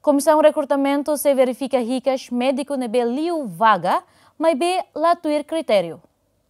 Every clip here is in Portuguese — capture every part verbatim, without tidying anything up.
Comissão Recrutamento se verifica ricas médico nebe liu vaga, mas be latuir critério.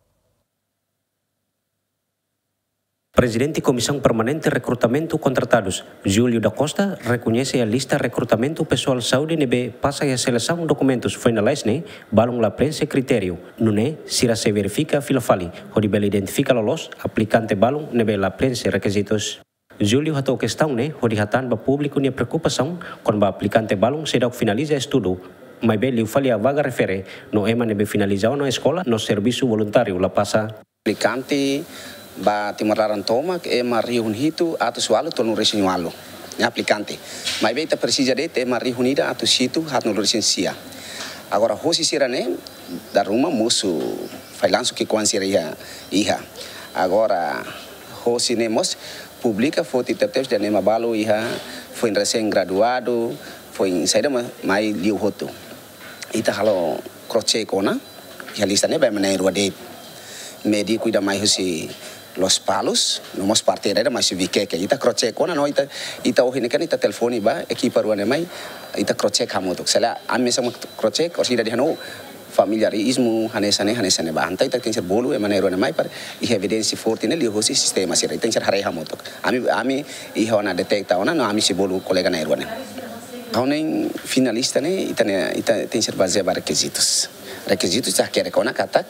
Presidente Comissão Permanente Recrutamento Contratados, Júlio da Costa, reconhece a lista Recrutamento Pessoal Saúde nebe passa a seleção documentos finais ne balong la prensa critério. Nune, sira se verifica filofali, onde bela identifica lolos, aplicante balong nebe la prensa requisitos. Júlio hatou questão ne, onde hatan ba público ne preocupação quando ba aplicante balong será finaliza estudo. Mas bem, fali a vaga refere, no ema nebe finalizar na escola, no serviço voluntário la passa. Aplicante ba timararan toma e mariun hitu atu sualu tonu resinhualo ne aplicante mas bem tá precisa de ter mariunida atu situ hat no licencia agora hosi sirane da ruma musu faz lanço que conhecer ia iha agora hosi nemos publica foto tetep de nema balo iha foi recém graduado foi saída mai liu hoto ita halo croce kona ya lista ne ba menai ruade médico cuida mais hosi Los Palos, nomos parteira mas vike que ita croce kona no ita ita ohine kan ita telefoni ba equipa ruane mai ita croce kamotok sela amme sama croce korsida di hano familiarismo hanesane hanesane ba anta ita tenser bolu e manero mai par i evidência forte ne li hosi sistema sira tenser hare hamotok ami ami i hona detecta ona no ami si bolu colega na ruane Haunen finalista ne ita ne ita tenser base ba requisitos requisitos já quer kona kata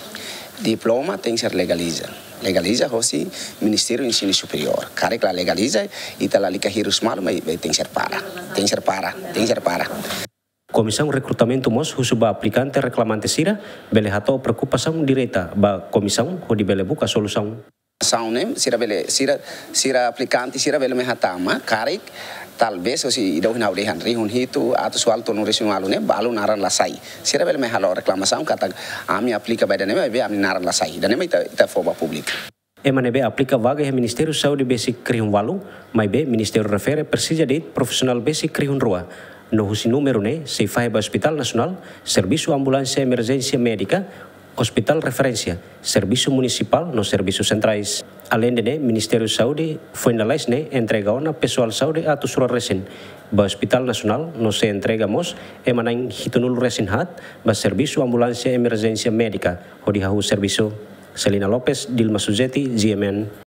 diploma tem que ser legaliza. Legaliza hoje Ministério do Ensino Superior. Cara que legaliza e tá lá liga hirus mal, mas tem que ser para. Tem que ser para, tem que ser para. Comissão Recrutamento Mos husuba aplicante reclamante sira bele hato preocupação direta ba comissão onde bele buka solução. Saune sira bele sira sira aplicante sira bele me hatama karek talvez se idau na urehan rihun hitu atau soal tonu resumalu ne balu naran lasai sira bele me halo reklamação kata ami aplica by dane be ami naran lasai dane me ita ita foba publik Emane be aplica vaga e Ministério Saúde basic krihun walu mai be Ministério refere precisa de profissional basic krihun rua no husi número ne se faz ba Hospital Nacional Serviço Ambulância Emergência Médica Hospital Referência, Serviço Municipal nos Serviços Centrais. Além de, Ministério da Saúde foi na lei entrega ona pessoal saúde a tusura recém. Ba Hospital Nacional não se entregamos e manang hitunul recém hat ba Serviço Ambulância Emergência Médica, onde hau serviço. Selina Lopes, Dilma Suzeti, G M N.